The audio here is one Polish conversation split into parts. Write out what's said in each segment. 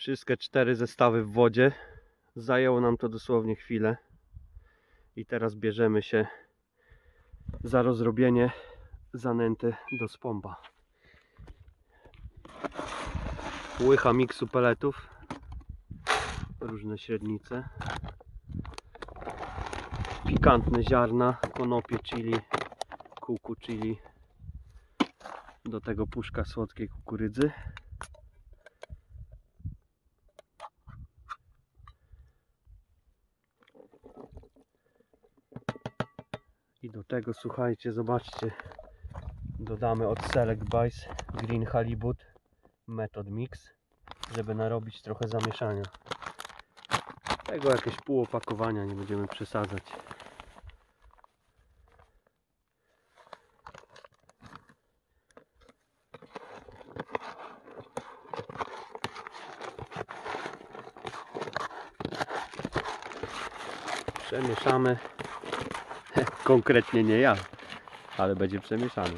Wszystkie 4 zestawy w wodzie. Zajęło nam to dosłownie chwilę. I teraz bierzemy się za rozrobienie zanęty do spomba. Łycha miksu peletów. Różne średnice. Pikantne ziarna, konopie chili, kuku chili. Do tego puszka słodkiej kukurydzy. I do tego, słuchajcie, zobaczcie, dodamy od Select Buys Green Halibut Method Mix, żeby narobić trochę zamieszania. Tego jakieś pół opakowania, nie będziemy przesadzać. Przemieszamy. Konkretnie nie ja, ale będzie przemieszany.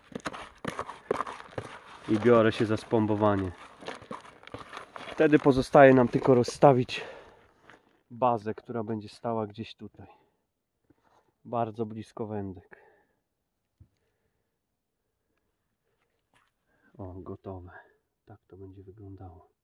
I biorę się za spombowanie. Wtedy pozostaje nam tylko rozstawić bazę, która będzie stała gdzieś tutaj. Bardzo blisko wędek. O, gotowe. Tak to będzie wyglądało.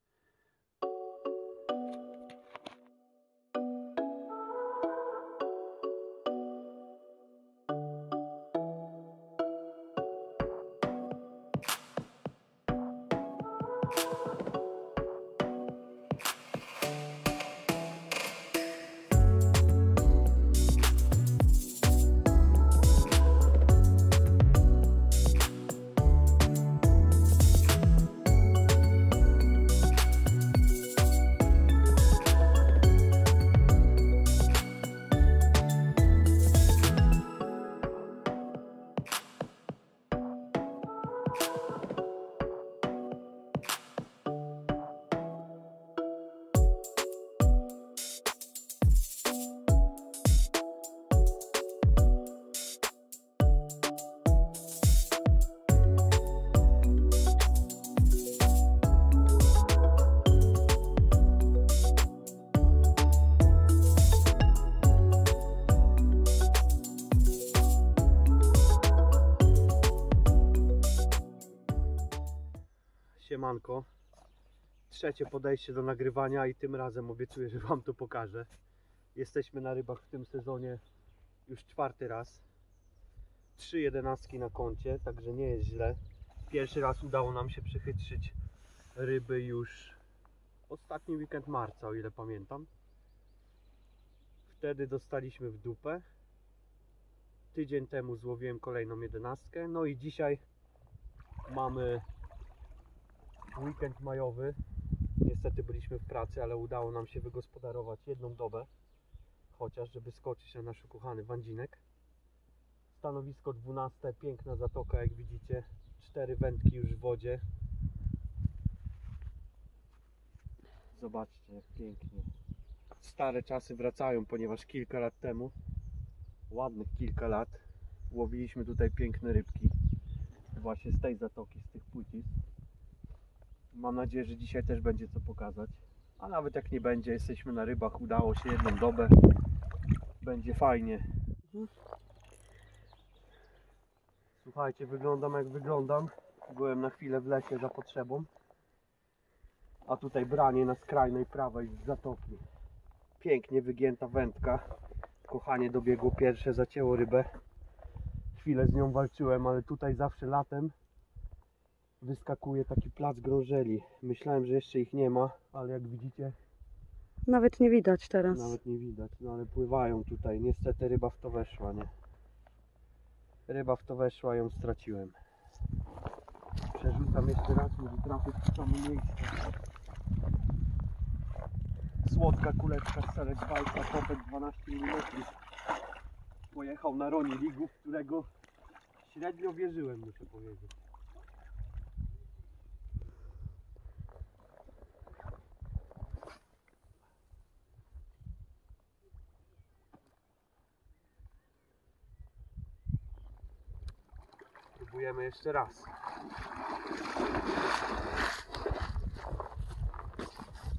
Siemanko, trzecie podejście do nagrywania i tym razem obiecuję, że Wam to pokażę. Jesteśmy na rybach w tym sezonie już 4. raz. 3 jedenastki na koncie, także nie jest źle. Pierwszy raz udało nam się przechytrzyć ryby już ostatni weekend marca, o ile pamiętam. Wtedy dostaliśmy w dupę. Tydzień temu złowiłem kolejną 11. No i dzisiaj mamy weekend majowy. Niestety byliśmy w pracy, ale udało nam się wygospodarować jedną dobę, chociaż żeby skoczyć na nasz ukochany wędzinek. Stanowisko 12, piękna zatoka, jak widzicie. 4 wędki już w wodzie. Zobaczcie, jak pięknie. Stare czasy wracają, ponieważ kilka lat temu, ładnych kilka lat, łowiliśmy tutaj piękne rybki. Właśnie z tej zatoki, z tych płcisk. Mam nadzieję, że dzisiaj też będzie co pokazać. A nawet jak nie będzie, jesteśmy na rybach, udało się jedną dobę. Będzie fajnie. Słuchajcie, wyglądam jak wyglądam. Byłem na chwilę w lesie za potrzebą. A tutaj branie na skrajnej prawej z zatoki. Pięknie wygięta wędka. Kochanie dobiegło pierwsze, zacięło rybę. Chwilę z nią walczyłem, ale tutaj zawsze latem wyskakuje taki plac grążeli. Myślałem, że jeszcze ich nie ma, ale jak widzicie, nawet nie widać teraz. nawet nie widać, no ale pływają tutaj. Niestety ryba w to weszła, nie? Ryba w to weszła, ją straciłem. Przerzucam jeszcze raz, może trafię w to samo miejsce. Słodka kuleczka z Select Buysa, popet 12 mm. Pojechał na Roni Ligu, w którego średnio wierzyłem, muszę powiedzieć. Spróbujemy jeszcze raz.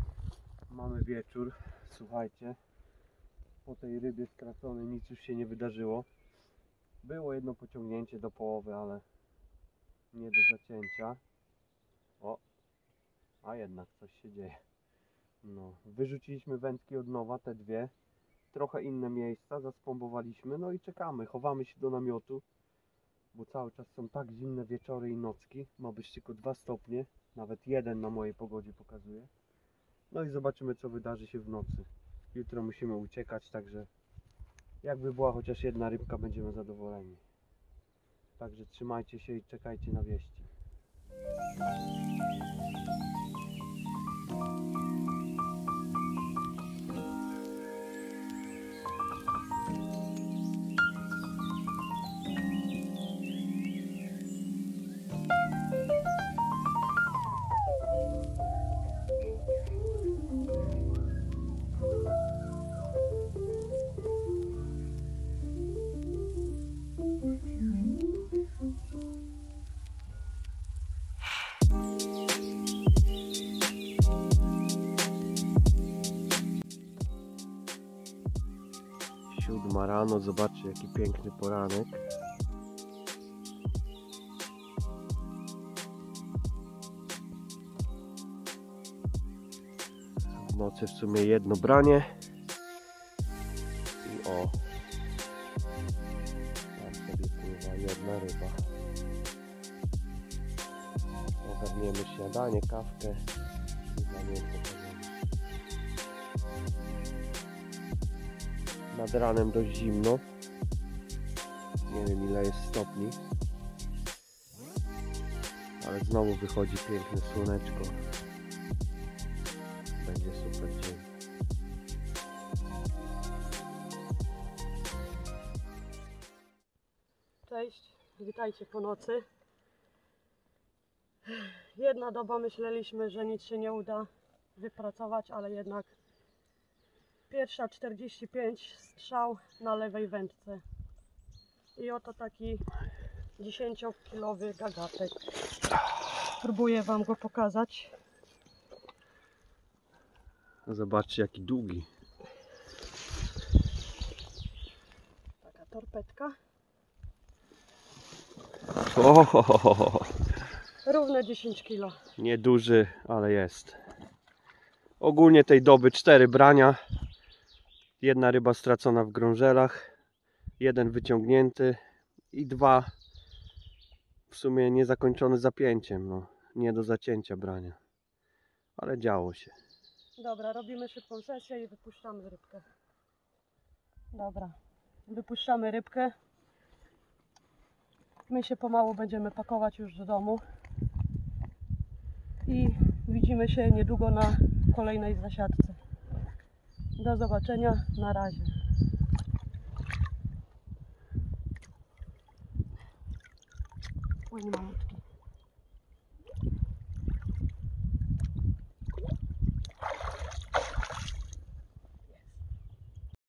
Mamy wieczór, słuchajcie, po tej rybie straconej nic już się nie wydarzyło. Było jedno pociągnięcie do połowy, ale nie do zacięcia. O, a jednak coś się dzieje. No, wyrzuciliśmy wędki od nowa, te dwie. Trochę inne miejsca, zaspombowaliśmy, no i czekamy, chowamy się do namiotu, bo cały czas są tak zimne wieczory i nocki. Ma być tylko 2 stopnie, nawet 1 na mojej pogodzie pokazuje. No i zobaczymy, co wydarzy się w nocy. Jutro musimy uciekać, także jakby była chociaż jedna rybka, będziemy zadowoleni. Także trzymajcie się i czekajcie na wieści. Siódma rano, zobaczcie jaki piękny poranek. W nocy w sumie jedno branie. I o, tam sobie pływa jedna ryba. Ogarniemy śniadanie, kawkę i zamienkę. Nad ranem dość zimno. Nie wiem ile jest stopni. Ale znowu wychodzi piękne słoneczko. Będzie super dzień. Cześć, witajcie po nocy. Jedna doba myśleliśmy, że nic się nie uda wypracować, ale jednak pierwsza 45 strzał na lewej wędce. I oto taki 10-kilowy gagatek. Spróbuję wam go pokazać. Zobaczcie jaki długi. Taka torpedka. O, Równe 10 kg. nieduży, ale jest. Ogólnie tej doby 4 brania. Jedna ryba stracona w grążelach. 1 wyciągnięty. I 2 w sumie niezakończone zapięciem. No, nie do zacięcia brania. Ale działo się. Dobra, robimy szybką sesję i wypuszczamy rybkę. Dobra, wypuszczamy rybkę. My się pomału będziemy pakować już do domu. I widzimy się niedługo na kolejnej zasiadce. Do zobaczenia, na razie. Oj, malutki.